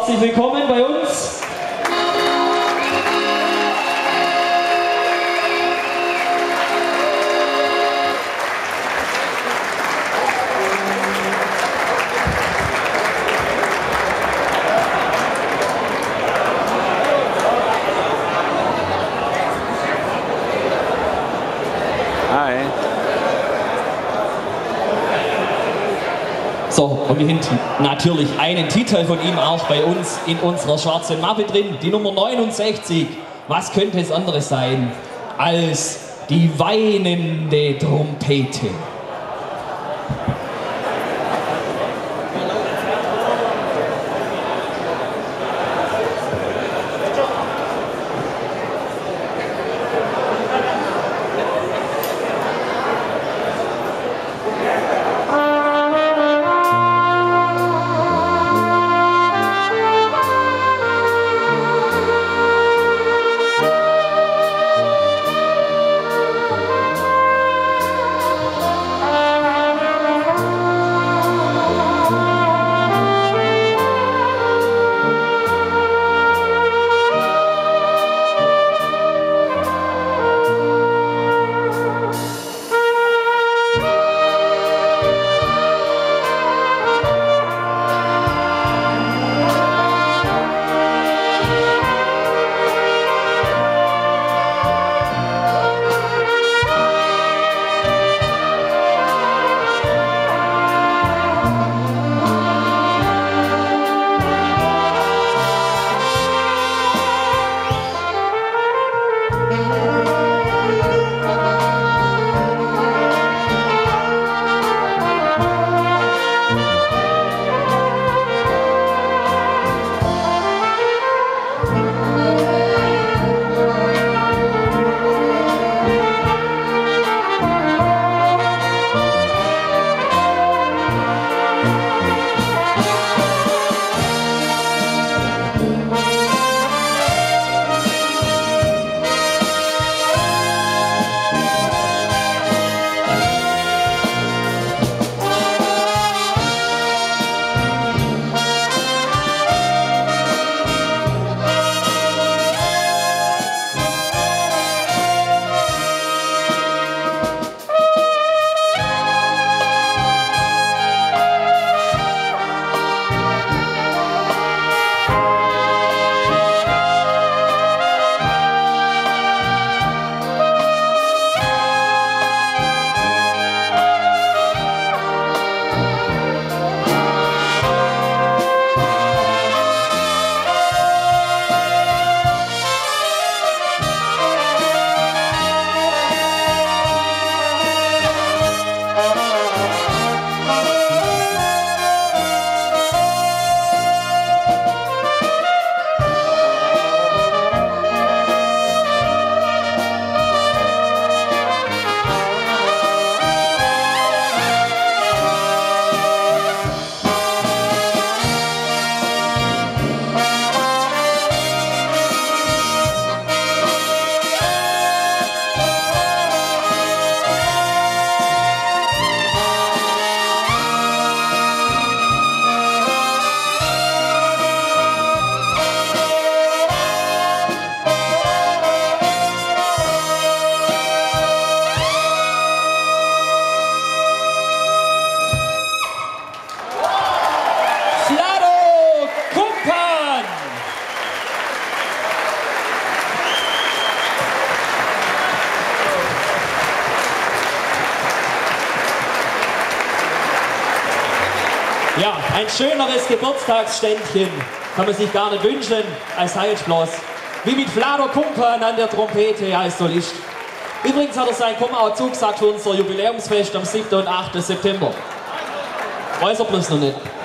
Herzlich willkommen bei uns. Hi. So, und wir haben natürlich einen Titel von ihm auch bei uns in unserer schwarzen Mappe drin, die Nummer 69. Was könnte es anderes sein als die weinende Trompete? Ja, ein schöneres Geburtstagsständchen kann man sich gar nicht wünschen als Heilsblas. Wie mit Vlado Kumpan an der Trompete als Solist. Übrigens hat er sein Komma auch zugesagt für unser Jubiläumsfest am 7. und 8. September. Weiß er bloß noch nicht.